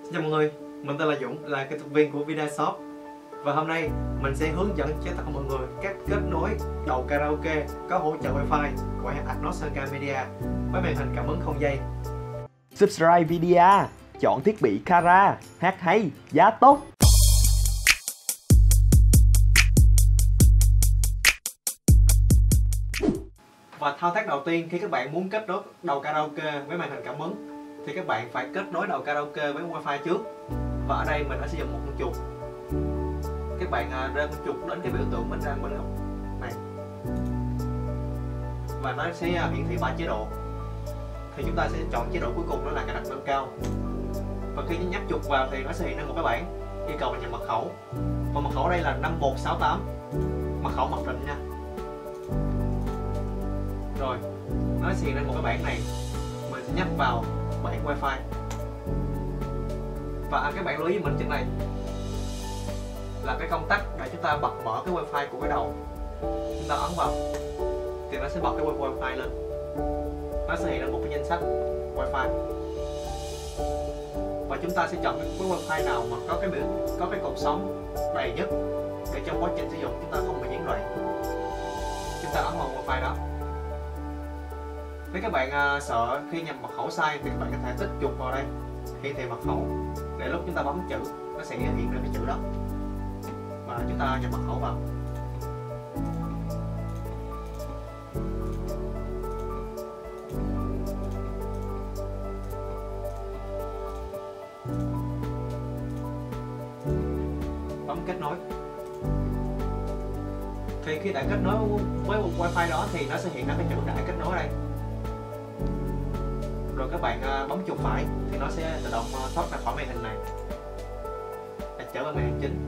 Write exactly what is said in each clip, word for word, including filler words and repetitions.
Chào mọi người, mình tên là Dũng, là kỹ thuật viên của Vinashop. Và hôm nay mình sẽ hướng dẫn cho tất cả mọi người cách kết nối đầu karaoke có hỗ trợ Wi-Fi của hãng Atmos Soundcard Media với màn hình cảm ứng không dây. Subscribe video, chọn thiết bị Kara, hát hay, giá tốt. Và thao tác đầu tiên khi các bạn muốn kết nối đầu karaoke với màn hình cảm ứng thì các bạn phải kết nối đầu karaoke với Wi-Fi trước. Và ở đây mình đã sử dụng một con chuột. Các bạn rơi con chuột đến cái biểu tượng bên răng bên góc này và nó sẽ hiển thị ba chế độ. Thì chúng ta sẽ chọn chế độ cuối cùng, đó là cài đặt nâng cao. Và khi nhấp chuột vào thì nó sẽ hiện ra một cái bảng yêu cầu mình nhập mật khẩu. Và mật khẩu ở đây là năm một sáu tám, mật khẩu mặc định nha. Rồi nó sẽ hiện ra một cái bảng này, mình sẽ nhấp vào bảng Wi-Fi. Và cái bảng lưu ý với mình trên này là cái công tắc để chúng ta bật mở cái Wi-Fi của cái đầu. Chúng ta ấn vào thì nó sẽ bật cái Wi-Fi lên, nó sẽ hiện ra một cái danh sách Wi-Fi. Và chúng ta sẽ chọn cái Wi-Fi nào mà có cái biểu có cái cột sống đầy nhất để trong quá trình sử dụng chúng ta không bị gián đoạn. Chúng ta ấn vào Wi-Fi đó. Nếu các bạn uh, sợ khi nhập mật khẩu sai thì các bạn có thể tích chuột vào đây, hiển thị mật khẩu, để lúc chúng ta bấm chữ nó sẽ hiện ra cái chữ đó và chúng ta nhập mật khẩu vào. Bấm kết nối. Thì khi đã kết nối với một Wi-Fi đó thì nó sẽ hiện ra cái chữ đã kết nối đây. Rồi các bạn bấm chuột phải thì nó sẽ tự động thoát ra khỏi màn hình này để trở về màn hình chính.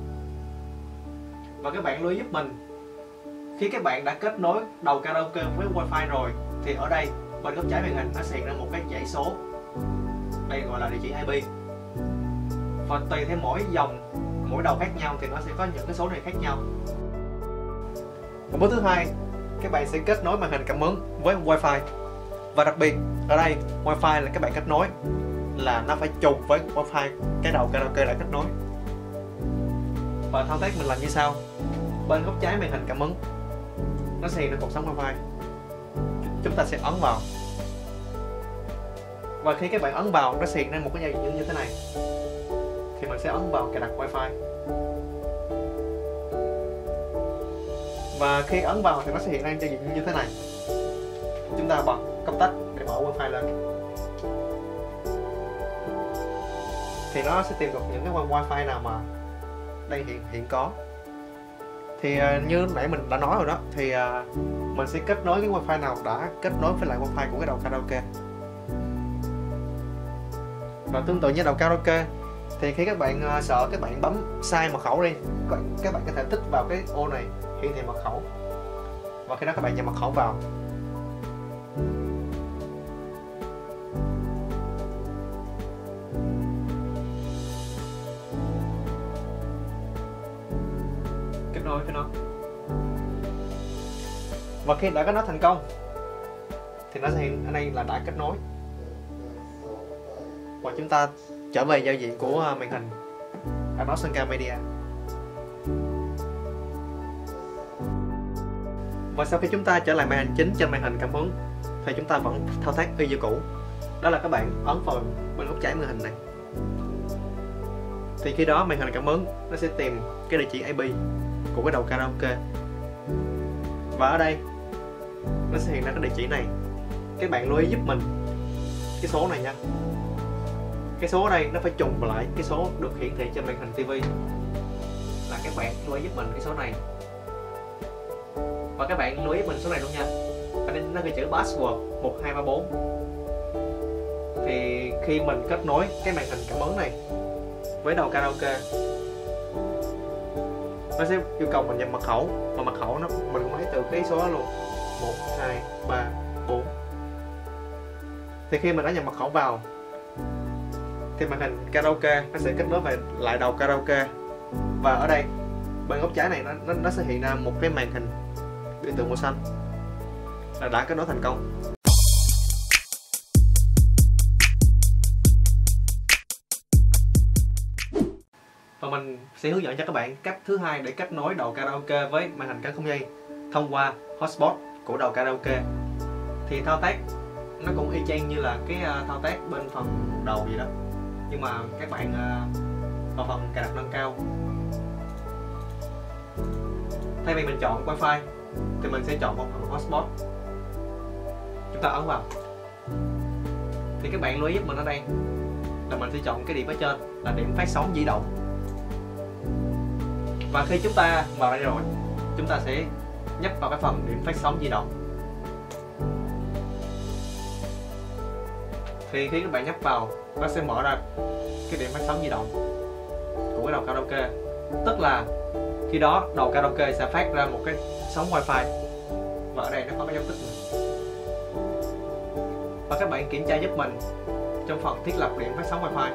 Và các bạn lưu ý giúp mình, khi các bạn đã kết nối đầu karaoke với Wi-Fi rồi thì ở đây bên góc trái màn hình nó sẽ hiện ra một cái dãy số, đây gọi là địa chỉ i pê. Và tùy theo mỗi dòng, mỗi đầu khác nhau thì nó sẽ có những cái số này khác nhau. Và bước thứ hai, các bạn sẽ kết nối màn hình cảm ứng với Wi-Fi. Và đặc biệt ở đây Wi-Fi là các bạn kết nối là nó phải trùng với Wi-Fi cái đầu karaoke đã kết nối. Và thao tác mình làm như sau: bên góc trái màn hình cảm ứng nó sẽ hiện ra cột sống Wi-Fi, chúng ta sẽ ấn vào. Và khi các bạn ấn vào nó sẽ hiện ra một cái dây như thế này, thì mình sẽ ấn vào cài đặt Wi-Fi. Và khi ấn vào thì nó sẽ hiện ra cho diện như thế này. Chúng ta bật công tắc để mở Wi-Fi lên thì nó sẽ tìm được những cái Wi-Fi nào mà đây hiện hiện có. Thì uh, như nãy mình đã nói rồi đó, thì uh, mình sẽ kết nối cái Wi-Fi nào đã kết nối với lại Wi-Fi của cái đầu karaoke. Và tương tự như đầu karaoke thì khi các bạn uh, sợ các bạn bấm sai mật khẩu đi, các bạn có thể tích vào cái ô này hiển thị mật khẩu. Và khi đó các bạn nhập mật khẩu vào. Kết nối với nó. Và khi đã kết nối thành công thì nó sẽ hiện ở đây là đã kết nối. Và chúng ta trở về giao diện của màn hình Atmos Soundcard Media. Và sau khi chúng ta trở lại màn hình chính trên màn hình cảm ứng thì chúng ta vẫn thao tác y như cũ. Đó là các bạn ấn vào bên góc trái màn hình này. Thì khi đó màn hình cảm ứng nó sẽ tìm cái địa chỉ i pê của cái đầu karaoke. Và ở đây nó sẽ hiện ra cái địa chỉ này. Các bạn lưu ý giúp mình cái số này nha. Cái số ở đây nó phải trùng lại cái số được hiển thị trên màn hình ti vi. Là các bạn lưu ý giúp mình cái số này. Và các bạn lưu ý mình số này luôn nha. Ở đây nó ghi chữ password một hai ba bốn. Thì khi mình kết nối cái màn hình cảm ứng này với đầu karaoke, nó sẽ yêu cầu mình nhập mật khẩu. Và mật khẩu nó mình cũng lấy từ cái số đó luôn, một hai ba bốn. Thì khi mình đã nhập mật khẩu vào thì màn hình karaoke nó sẽ kết nối về lại đầu karaoke. Và ở đây bên góc trái này nó, nó, nó sẽ hiện ra một cái màn hình biểu tượng màu xanh là đã kết nối thành công. Và mình sẽ hướng dẫn cho các bạn cách thứ hai để kết nối đầu karaoke với màn hình cắm không dây thông qua hotspot của đầu karaoke. Thì thao tác nó cũng y chang như là cái thao tác bên phần đầu vậy đó, nhưng mà các bạn vào phần cài đặt nâng cao, thay vì mình chọn wifi thì mình sẽ chọn vào phần hotspot. Chúng ta ấn vào thì các bạn lưu ý giúp mình ở đây là mình sẽ chọn cái điểm ở trên là điểm phát sóng di động. Và khi chúng ta vào đây rồi, chúng ta sẽ nhấp vào cái phần điểm phát sóng di động. Thì khi các bạn nhấp vào, nó sẽ mở ra cái điểm phát sóng di động của cái đầu karaoke. Tức là khi đó đầu karaoke sẽ phát ra một cái sóng wifi, và ở đây nó có cái dấu tích này. Và các bạn kiểm tra giúp mình trong phần thiết lập điểm phát sóng wifi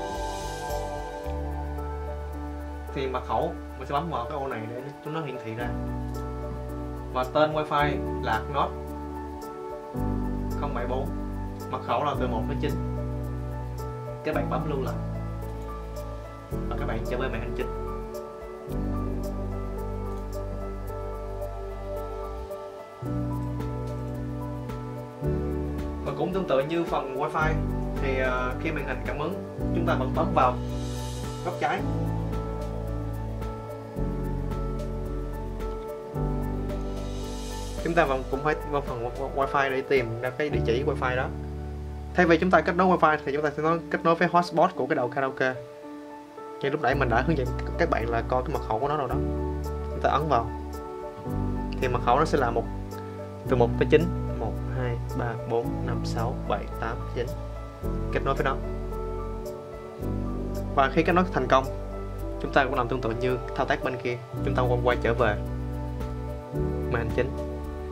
thì mật khẩu mình sẽ bấm vào cái ô này để chúng nó hiển thị ra, và tên wifi là nốt không bảy bốn, mật khẩu là từ một đến chín. Các bạn bấm lưu lại và các bạn trở về màn hình chính. Và cũng tương tự như phần wifi thì uh, khi màn hình cảm ứng chúng ta vẫn bấm vào góc trái. Chúng ta vẫn cũng phải vào phần wifi để tìm ra cái địa chỉ wifi đó. Thay vì chúng ta kết nối wifi thì chúng ta sẽ nói kết nối với hotspot của cái đầu karaoke. Như lúc nãy mình đã hướng dẫn các bạn là coi cái mật khẩu của nó rồi đó. Chúng ta ấn vào thì mật khẩu nó sẽ là một từ một tới chín, một, hai, ba, bốn, năm, sáu, bảy, tám, chín. Kết nối với nó. Và khi kết nối thành công, chúng ta cũng làm tương tự như thao tác bên kia. Chúng ta quay trở về màn hình chính.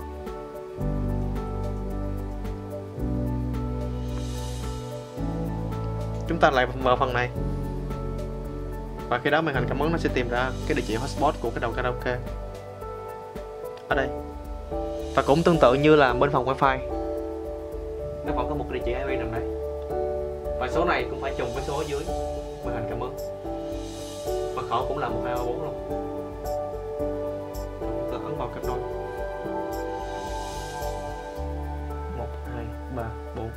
Chúng ta lại vào phần này, và khi đó màn hình cảm ứng nó sẽ tìm ra cái địa chỉ hotspot của cái đầu karaoke ở đây. Và cũng tương tự như là bên phần wifi, nó vẫn có một địa chỉ i pê nằm đây, và số này cũng phải trùng với số dưới màn hình cảm ứng. Mật khẩu cũng là một hai ba bốn luôn. Tôi ấn vào kết nối một hai ba bốn.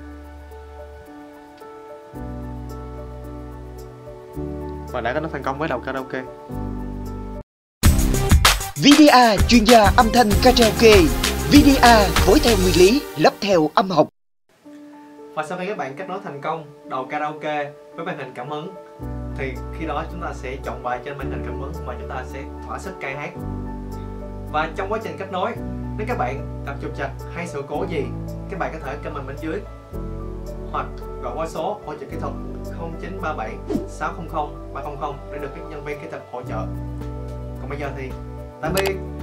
Và đã kết nối thành công với đầu karaoke. vê đê a chuyên gia âm thanh karaoke. vê đê a phối theo nguyên lý, lắp theo âm học. Và sau khi các bạn kết nối thành công đầu karaoke với màn hình cảm ứng thì khi đó chúng ta sẽ chọn bài trên màn hình cảm ứng và chúng ta sẽ thỏa sức ca hát. Và trong quá trình kết nối, nếu các bạn gặp trục trặc hay sự cố gì, các bạn có thể comment bên dưới hoặc gọi qua số hỗ trợ kỹ thuật không chín ba bảy sáu không không ba không không để được các nhân viên kỹ thuật hỗ trợ. Còn bây giờ thì tạm biệt.